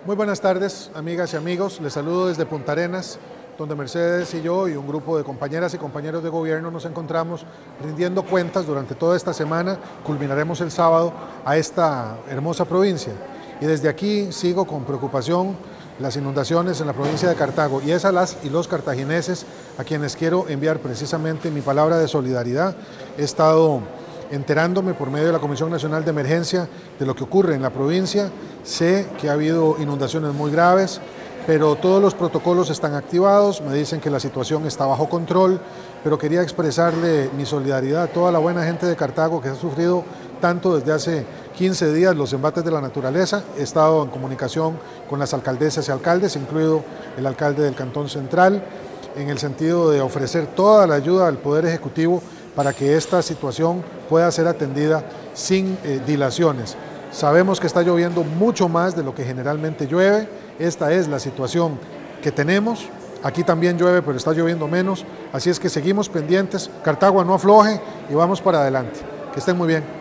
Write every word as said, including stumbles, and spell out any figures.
Muy buenas tardes, amigas y amigos. Les saludo desde Punta Arenas, donde Mercedes y yo y un grupo de compañeras y compañeros de gobierno nos encontramos rindiendo cuentas durante toda esta semana. Culminaremos el sábado a esta hermosa provincia. Y desde aquí sigo con preocupación las inundaciones en la provincia de Cartago, y es a las y los cartagineses a quienes quiero enviar precisamente mi palabra de solidaridad. He estado enterándome por medio de la Comisión Nacional de Emergencia de lo que ocurre en la provincia. Sé que ha habido inundaciones muy graves, pero todos los protocolos están activados, me dicen que la situación está bajo control, pero quería expresarle mi solidaridad a toda la buena gente de Cartago que ha sufrido tanto desde hace quince días los embates de la naturaleza. He estado en comunicación con las alcaldesas y alcaldes, incluido el alcalde del Cantón Central, en el sentido de ofrecer toda la ayuda al Poder Ejecutivo para que esta situación pueda ser atendida sin eh, dilaciones. Sabemos que está lloviendo mucho más de lo que generalmente llueve. Esta es la situación que tenemos. Aquí también llueve, pero está lloviendo menos. Así es que seguimos pendientes. Cartago no afloje y vamos para adelante. Que estén muy bien.